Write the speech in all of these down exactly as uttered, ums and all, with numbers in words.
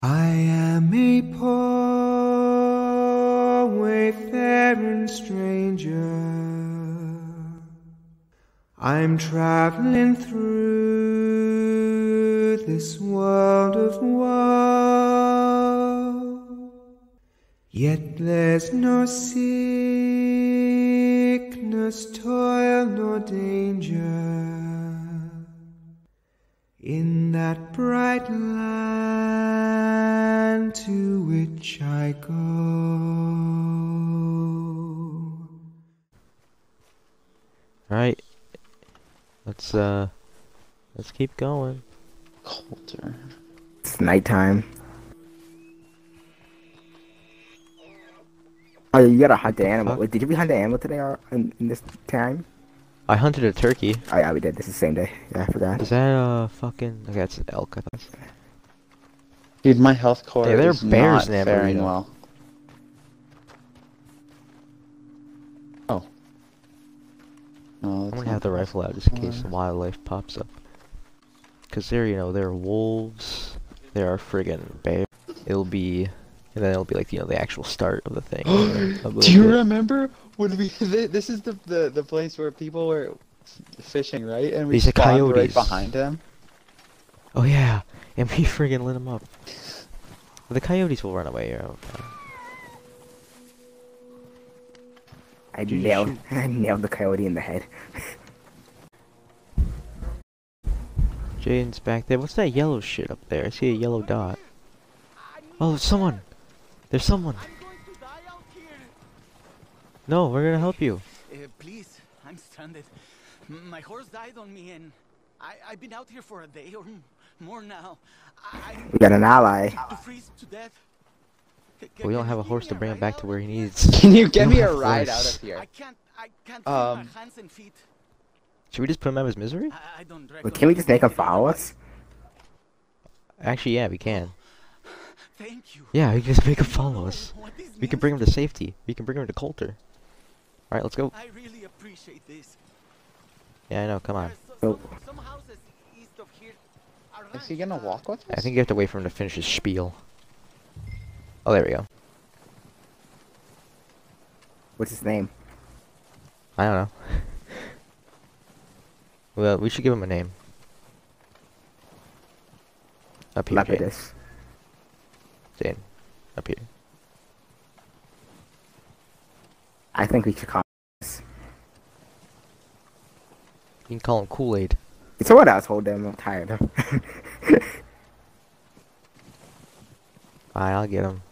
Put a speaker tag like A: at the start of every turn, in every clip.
A: I am a poor wayfaring stranger. I'm traveling through this world of woe. Yet there's no sickness, toil, nor danger in that bright land to which I go.
B: Alright. Let's uh let's keep going.
C: Coulter.
D: It's nighttime. Oh, you gotta hunt the animal.
B: fuck?
D: Wait, did you hunt the animal today or in, in this time?
B: I hunted a turkey.
D: Oh yeah, we did. This is the same day. Yeah, I forgot.
B: Is that uh fucking okay, that's an elk, I thought.
C: Dude, my health core
B: Yeah, there are
C: is
B: bears
C: not
B: in
C: faring
B: Amarillo.
C: well. Oh. No,
B: I'm
C: that's
B: gonna
C: not
B: have the
C: the
B: rifle out just in case
C: one.
B: some wildlife pops up. Cause there, you know, there are wolves, there are friggin' bears. It'll be, and then it'll be like, you know, the actual start of the thing. a
C: Do you
B: bit.
C: remember when we? Th this is the, the the place where people were fishing, right? And we
B: These are
C: spawned right
B: coyotes.
C: behind them.
B: Oh yeah, and we friggin' lit them up. The coyotes will run away. Or, uh,
D: I
B: Did you
D: nailed.
B: shoot?
D: I nailed the coyote in the head.
B: Jaden's back there. What's that yellow shit up there? I see a yellow dot. Oh, there's someone. There's someone. No, we're gonna help you.
E: Uh, please, I'm stranded. M my horse died on me, and I I've been out here for a day or m more now. I
D: We got an ally.
E: I'm to freeze to death. C
B: But we don't
E: can
B: have
E: you
B: a
E: give
B: horse
E: me
B: to
E: a
B: bring him
E: ride
B: back
E: out
B: to
E: of
B: where he
E: here?
B: needs.
C: Can you get
B: We
C: me
B: don't
C: a
B: have
C: ride
B: horse.
C: out of here?
E: I can't I can't feel
C: Um.
E: my hands and feet.
B: Should we just put him out of his misery?
E: I, I don't
D: Wait, can we just make him follow us?
B: Actually, yeah, we can.
E: Thank you.
B: Yeah, we can just make him
E: You don't
B: follow
E: know
B: us.
E: what this
B: We can
E: means
B: bring him
E: to
B: to
E: me.
B: safety. We can bring him to Coulter. Alright, let's go.
E: I really appreciate this.
B: Yeah, I know, come on.
E: There's so-
D: Nope.
E: some, some houses east of here are
C: Is he
E: ranch,
C: gonna
E: uh,
C: walk with
B: I
C: us?
B: think you have to wait for him to finish his spiel. Oh, there we go.
D: What's his name?
B: I don't know. Well, we should give him a name. Up here, Jane.
D: Lepidus.
B: Jane. Up here.
D: I think we should call this.
B: You can call him Kool-Aid.
D: Someone else hold them. I'm tired of.
B: Alright, I'll get him.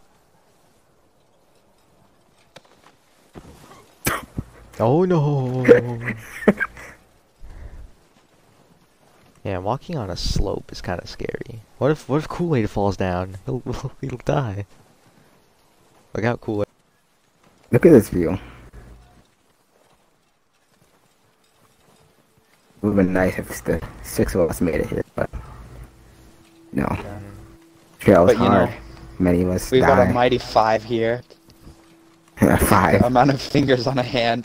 B: Oh no! Yeah, walking on a slope is kind of scary. What if what if Kool-Aid falls down? He'll he'll die. Look out, Kool-Aid.
D: Look at this view. It would have been nice if the six of us made it here, but no. Trail was
C: But you
D: hard.
C: know,
D: Many of us
C: We've got a
D: died.
C: mighty five here.
D: Five.
C: The amount of fingers on a hand.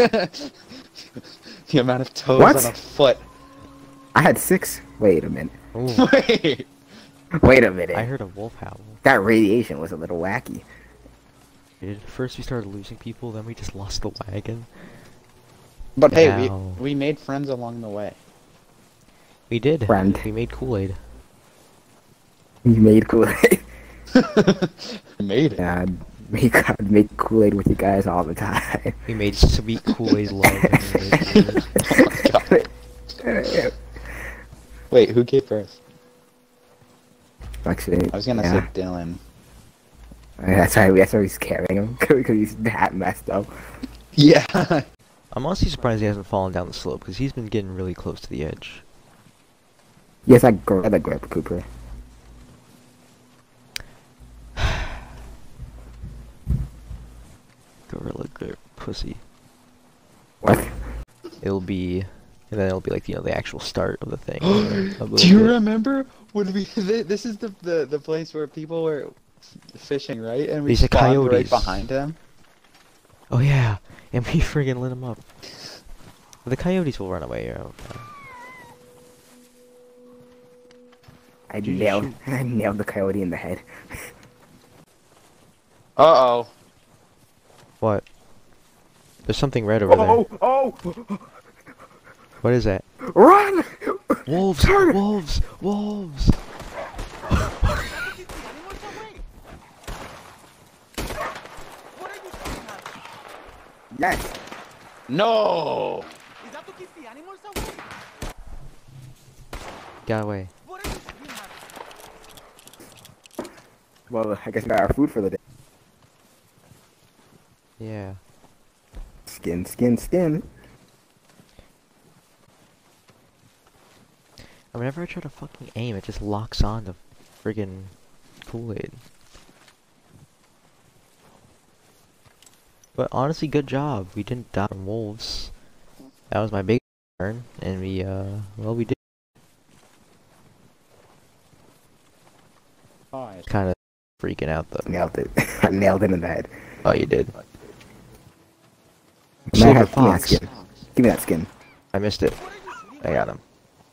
C: The amount of toes
D: What?
C: on a foot.
D: I had six. Wait a minute.
B: Ooh,
C: Wait.
D: Wait a minute.
B: I heard a wolf howl.
D: That radiation was a little wacky.
B: Dude, first we started losing people, then we just lost the wagon.
C: But hey,
B: Ow.
C: we we made friends along the way.
B: We did.
D: Friend.
B: We made Kool-Aid.
D: You made Kool-Aid.
C: We made it.
D: Yeah, we got make Kool-Aid with you guys all the time.
B: We made sweet Kool-Aid love. And we made Kool-Aid.
C: Oh my God. Wait, who gave birth?
D: Actually,
C: I was gonna
D: yeah.
C: say Dylan.
D: That's why, that's why he's carrying him, because he's that messed up.
C: Yeah.
B: I'm honestly surprised he hasn't fallen down the slope, because he's been getting really close to the edge.
D: Yes, I gorilla grip, Cooper.
B: Gorilla grip, pussy.
D: What?
B: It'll be, and then it'll be like, you know, the actual start of the thing. a little
C: Do you
B: bit.
C: remember when we? Th this is the, the the place where people were fishing, right? And we
B: These are
C: spawned right
B: coyotes.
C: behind them.
B: Oh yeah, and we friggin' lit them up. The coyotes will run away. Or, uh,
D: I
B: Did you
D: nailed,
B: shoot?
D: I nailed the coyote in the head.
C: Uh-oh.
B: What? There's something red over there.
D: Oh, oh,
B: What is that?
D: run!
B: Wolves!
D: Turn!
B: Wolves! Wolves!
E: What are you doing, Matt?
D: Yes.
C: No!
E: Is that to keep the animals away?
B: Got away.
E: What are you doing, Matt?
D: Well, I guess we got our food for the day.
B: Yeah.
D: Skin, skin, skin.
B: And whenever I try to fucking aim, it just locks on to friggin' Kool-Aid. But honestly, good job. We didn't die from wolves. That was my big turn, and we, uh, well, we did.
C: Nice.
B: Kind of freaking out though.
D: Nailed it. I nailed it in the head.
B: Oh, you did.
D: May I
B: Silver
D: have, give me that
B: fox.
D: skin. Give me that skin.
B: I missed it. I got him.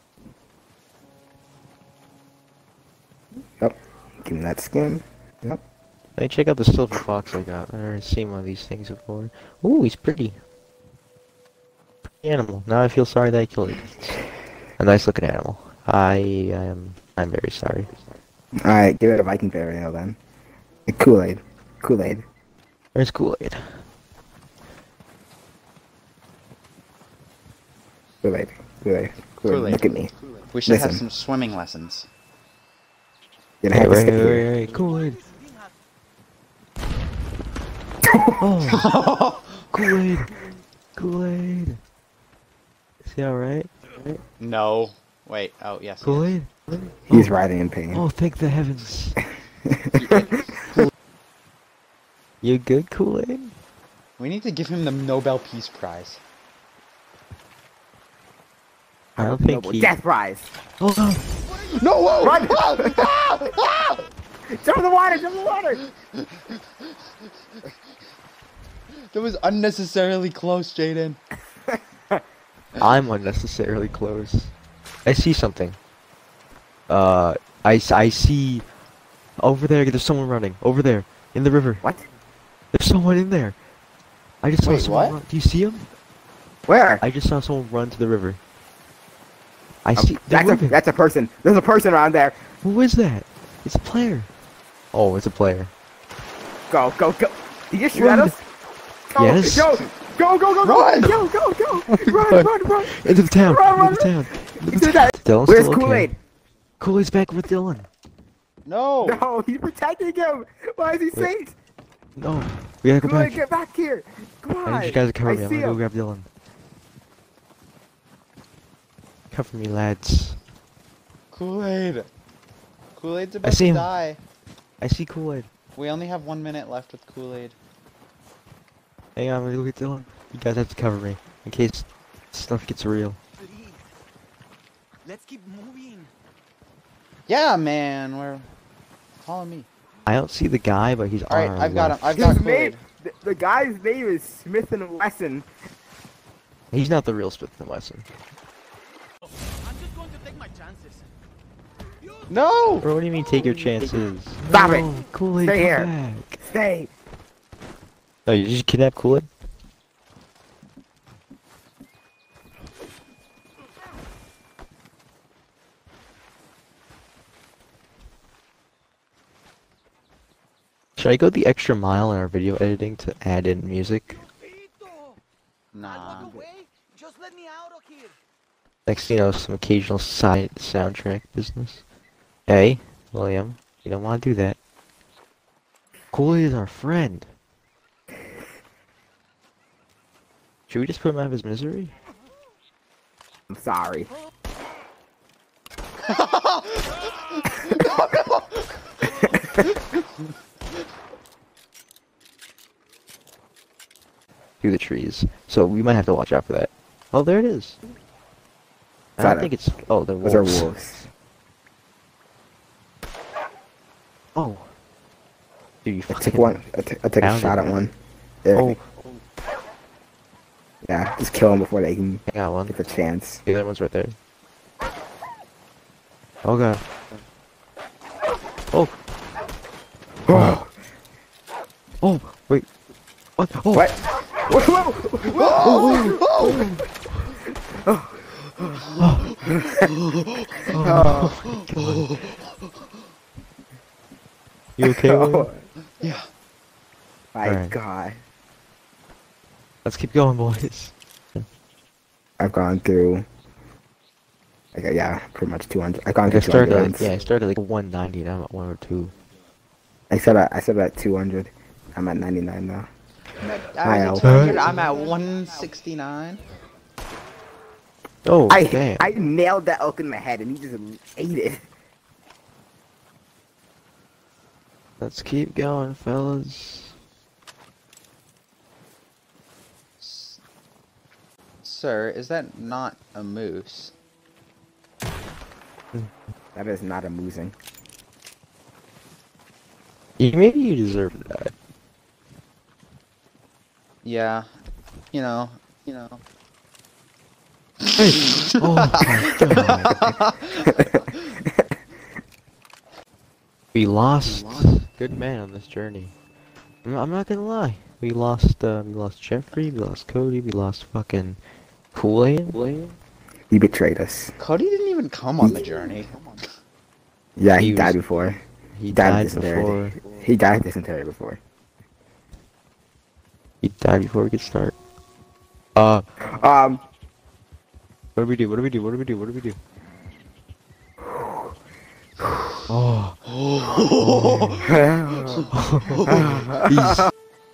D: Yep. Give me that skin. Yep.
B: Let me check out the silver fox I got. I've never seen one of these things before. Ooh, he's pretty. Pretty animal. Now I feel sorry that I killed it. It's a nice looking animal. I am. I'm very sorry.
D: Alright, give it a Viking fairy ale then. Kool-Aid. Kool-Aid.
B: Where's Kool-Aid?
D: Kool-Aid. Kool-Aid. Kool-Aid.
C: Kool-Aid.
D: Look at me.
C: We should have
D: Listen.
C: some swimming lessons.
D: You're gonna
B: Hey,
D: have to
B: wait,
D: sit
B: wait,
D: here.
B: wait, wait, Kool-Aid. Oh, Kool-Aid. Kool-Aid. Is he alright?
C: No. Wait. Oh, yes. yes.
B: Kool-Aid?
D: He's
B: Oh.
D: writhing in pain.
B: Oh, thank the heavens. You good, Kool-Aid?
C: We need to give him the Nobel Peace Prize.
B: I don't think he...
D: Death prize!
B: Oh, no.
C: No! Whoa!
D: Run!
C: Ah! Ah! Ah!
D: Jump in the water! Jump in the water!
C: That was unnecessarily close, Jaden.
B: I'm unnecessarily close. I see something. Uh, I, s- I see... Over there, there's someone running. Over there, in the river.
D: What?
B: There's someone in there. I just saw
C: Wait,
B: someone
C: what?
B: run. Do you see him?
D: Where?
B: I just saw someone run to the river. I
D: Oh,
B: see... they're
D: that's a
B: moving.
D: that's a person. There's a person around there.
B: Who is that? It's a player. Oh, it's a player.
D: Go, go, go. Did you shoot
B: Run.
D: at us? Go,
B: Yes.
D: Go, go, go, go, go.
C: Run.
D: Go, go, go. Run,
B: Run.
D: run, run.
B: Into the town.
D: Run,
B: Into
D: run,
B: the town. Into
D: Do
B: the
D: that.
B: Dylan's
D: Where's
B: still okay.
D: Kool-Aid?
B: Kool-Aid's back with Dylan.
C: No!
D: No, he's protecting him. Why is he
B: Wait.
D: safe?
B: No. We gotta go
D: Kool-Aid,
B: back.
D: get back here. Come on.
B: I need you guys to cover
D: I
B: me. I'm
D: see
B: gonna go
D: him.
B: grab Dylan. Cover me, lads.
C: Kool-Aid. Kool-Aid's
B: I
C: about
B: see
C: to
B: him.
C: die.
B: I see Kool-Aid.
C: We only have one minute left with Kool-Aid.
B: Hang on, I'm gonna go get Dylan. You guys have to cover me in case stuff gets real.
E: Please. Let's keep moving.
C: Yeah, man. We're... Follow me.
B: I don't see the guy, but he's
C: Alright,
B: on our
C: I've got him.
B: left.
C: I've got
D: His name,
C: Kool-Aid.
D: the, the guy's name is Smith and Wesson.
B: He's not the real Smith and Wesson.
E: I'm just going to take my chances.
C: No!
B: Bro, what do you mean take your chances?
D: Stop it.
B: No, Kool-Aid,
D: Stay
B: come
D: here.
B: back.
D: Stay.
B: Oh, you just kidnap Kool-Aid? Should I go the extra mile in our video editing to add in music?
E: I'll
C: Nah.
E: walk away. Just let me out of here.
B: Next, you know, some occasional side soundtrack business. Hey, William, you don't want to do that. Kool-Aid is our friend. Should we just put him out of his misery?
D: I'm sorry.
B: Through the trees. So we might have to watch out for that. Oh, there it is. I
D: Got
B: don't
D: it.
B: think it's... Oh, the
D: Those are
B: wolves.
D: wolves.
B: Oh. Dude, you
D: I
B: fucking...
D: took one. I took I took a
B: Found
D: shot
B: it.
D: at one. There.
B: Oh,
D: Yeah, just kill him before they can
B: I got one.
D: get the chance.
B: The other one's right there. Oh god. Oh.
D: Oh,
B: Oh, wait. What? Oh.
D: what? Whoa! Whoa!
B: Oh. You okay, William?
C: Yeah.
D: My
B: Alright.
D: God.
B: Let's keep going, boys.
D: I've gone through. Like, yeah, pretty much two hundred. I've gone
B: I
D: through two
B: started
D: hundred
B: like,
D: runs.
B: yeah, I started like one ninety and I'm at one oh two.
D: I said at, I said at two hundred. I'm at ninety-nine now.
C: I'm at,
D: Hi,
C: I'm,
D: Al.
C: at two hundred, I'm at one sixty-nine.
B: Oh,
D: I
B: damn.
D: I nailed that elk in the head and he just ate it.
B: Let's keep going, fellas.
C: S- Sir, is that not a moose?
D: That is not amusing.
B: You, maybe you deserve that.
C: Yeah. You know, you know.
B: Hey! Oh my god. We lost good man on this journey. I'm, I'm not gonna lie. We lost, uh, we lost Jeffrey, we lost Cody, we lost fucking Kool-Aid.
D: He betrayed us.
C: Cody didn't even come on the journey.
D: Yeah, he,
B: He was-
D: died before.
B: He
D: died of
B: died
D: dysentery.
B: before.
D: He died of dysentery before.
B: He died before we could start. Uh,
D: Um,
B: what do we do? What do we do? What do we do? What do we do? Oh. Oh.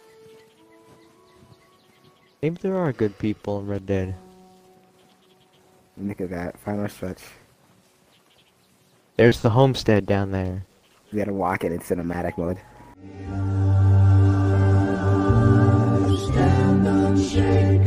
B: Maybe there are good people in Red Dead.
D: look at that. Final stretch.
B: There's the homestead down there.
D: We gotta walk it in cinematic mode.
F: Stand unshaken.